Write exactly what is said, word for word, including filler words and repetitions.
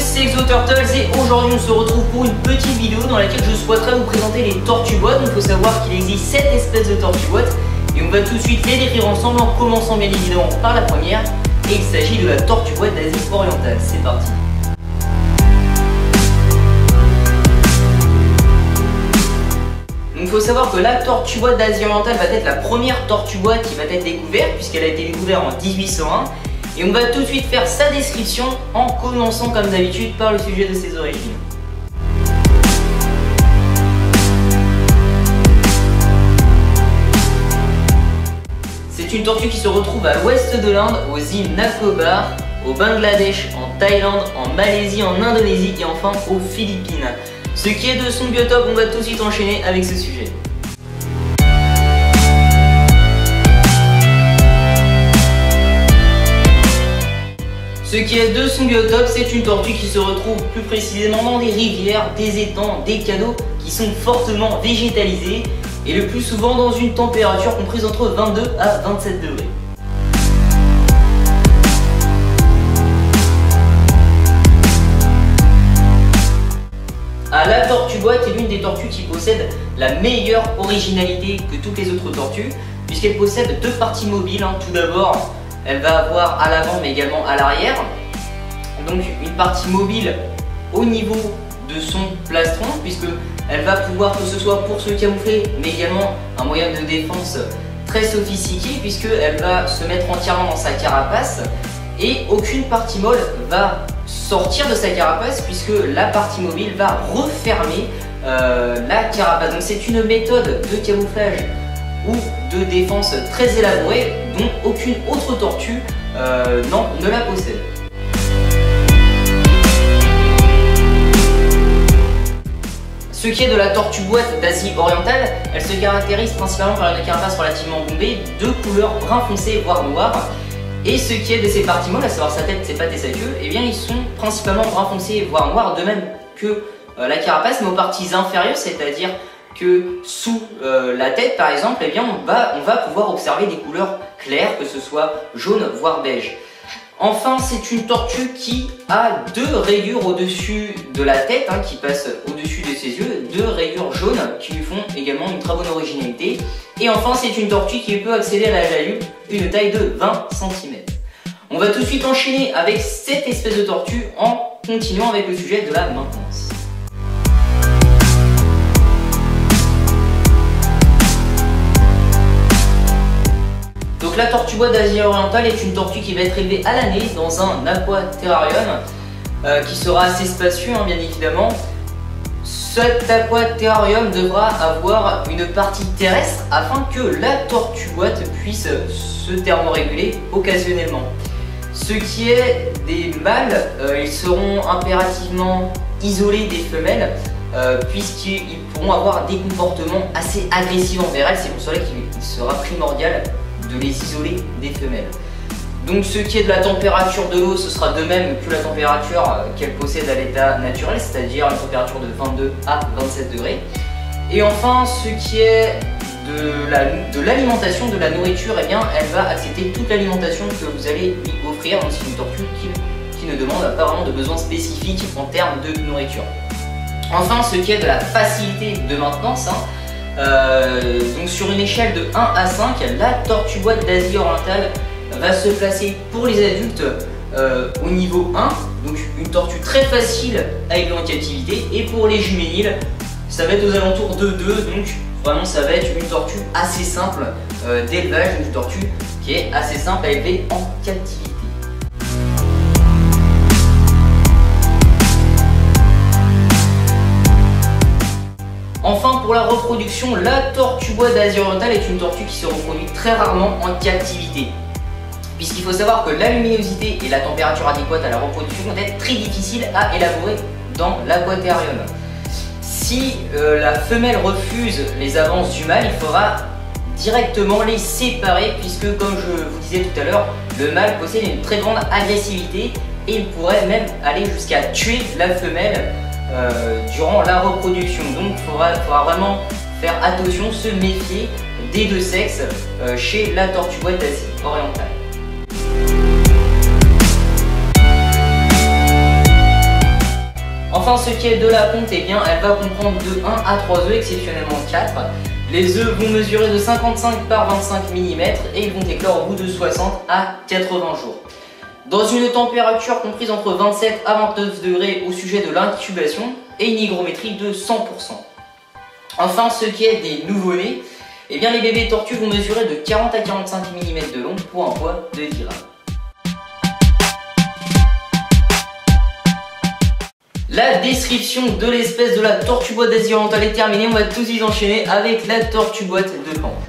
c'est Exoturtles et aujourd'hui on se retrouve pour une petite vidéo dans laquelle je souhaiterais vous présenter les tortues boîtes. Donc il faut savoir qu'il existe sept espèces de tortues boîtes et on va tout de suite les décrire ensemble en commençant bien évidemment par la première, et il s'agit de la tortue boîte d'Asie orientale. C'est parti. Il faut savoir que la tortue boîte d'Asie orientale va être la première tortue boîte qui va être découverte puisqu'elle a été découverte en mille huit cent un. Et on va tout de suite faire sa description en commençant comme d'habitude par le sujet de ses origines. C'est une tortue qui se retrouve à l'ouest de l'Inde, aux îles Nicobar, au Bangladesh, en Thaïlande, en Malaisie, en Indonésie et enfin aux Philippines. Ce qui est de son biotope, on va tout de suite enchaîner avec ce sujet. Ce qui est de son biotope, c'est une tortue qui se retrouve plus précisément dans des rivières, des étangs, des canaux qui sont fortement végétalisés et le plus souvent dans une température comprise entre vingt-deux à vingt-sept degrés. Ah, la tortue boîte est l'une des tortues qui possède la meilleure originalité que toutes les autres tortues puisqu'elle possède deux parties mobiles. Tout d'abord, elle va avoir à l'avant mais également à l'arrière, donc une partie mobile au niveau de son plastron puisque elle va pouvoir, que ce soit pour se camoufler mais également un moyen de défense très sophistiqué puisqu'elle va se mettre entièrement dans sa carapace et aucune partie molle va sortir de sa carapace puisque la partie mobile va refermer euh, la carapace. Donc c'est une méthode de camouflage ou de défense très élaborée dont aucune autre tortue euh, non, ne la possède. Ce qui est de la tortue boîte d'Asie orientale, elle se caractérise principalement par une carapace relativement bombée, de couleur brun foncé voire noir. Et ce qui est de ses parties molles, à savoir sa tête, ses pattes et sa queue, eh bien ils sont principalement brun foncé voire noir, de même que euh, la carapace, mais aux parties inférieures, c'est-à-dire que sous euh, la tête par exemple, eh bien, on, va, on va pouvoir observer des couleurs claires, que ce soit jaune voire beige. Enfin, c'est une tortue qui a deux rayures au-dessus de la tête, hein, qui passent au-dessus de ses yeux, deux rayures jaunes qui lui font également une très bonne originalité. Et enfin, c'est une tortue qui peut accéder à l'âge adulte, une taille de vingt centimètres. On va tout de suite enchaîner avec cette espèce de tortue en continuant avec le sujet de la maintenance. Donc la tortue boîte d'Asie orientale est une tortue qui va être élevée à l'année dans un aquaterrarium euh, qui sera assez spacieux, hein, bien évidemment. Cet aquaterrarium devra avoir une partie terrestre afin que la tortue boîte puisse se thermoréguler occasionnellement. Ce qui est des mâles, euh, ils seront impérativement isolés des femelles euh, puisqu'ils pourront avoir des comportements assez agressifs envers elles. C'est pour cela qu'il sera primordial de les isoler des femelles. Donc ce qui est de la température de l'eau, ce sera de même que la température qu'elle possède à l'état naturel, c'est-à-dire une température de vingt-deux à vingt-sept degrés. Et enfin, ce qui est de l'alimentation, de, de la nourriture, eh bien, elle va accepter toute l'alimentation que vous allez lui offrir. Donc c'est une tortue qui, qui ne demande pas vraiment de besoins spécifiques en termes de nourriture. Enfin, ce qui est de la facilité de maintenance, hein, Euh, donc sur une échelle de un à cinq, la tortue boîte d'Asie orientale va se placer pour les adultes euh, au niveau un, donc une tortue très facile à élever en captivité, et pour les juvéniles, ça va être aux alentours de deux, donc vraiment ça va être une tortue assez simple euh, d'élevage, une tortue qui est assez simple à élever en captivité. Enfin, pour la reproduction, la tortue boîte d'Asie orientale est une tortue qui se reproduit très rarement en captivité. Puisqu'il faut savoir que la luminosité et la température adéquate à la reproduction vont être très difficiles à élaborer dans l'aquaterrium. Si euh, la femelle refuse les avances du mâle, il faudra directement les séparer puisque, comme je vous disais tout à l'heure, le mâle possède une très grande agressivité et il pourrait même aller jusqu'à tuer la femelle Euh, durant la reproduction. Donc il faudra, faudra vraiment faire attention, se méfier des deux sexes euh, chez la tortue boîte d'Asie orientale. Enfin, ce qui est de la ponte, eh bien, elle va comprendre de un à trois œufs, exceptionnellement quatre. Les œufs vont mesurer de cinquante-cinq par vingt-cinq millimètres et ils vont éclore au bout de soixante à quatre-vingts jours. Dans une température comprise entre vingt-sept à vingt-neuf degrés au sujet de l'incubation et une hygrométrie de cent pour cent. Enfin, ce qui est des nouveau-nés, eh bien, les bébés tortues vont mesurer de quarante à quarante-cinq millimètres de long pour un poids de dix grammes. La description de l'espèce de la tortue boîte d'Asie orientale est terminée. On va tout de suite enchaîner avec la tortue boîte de Caen.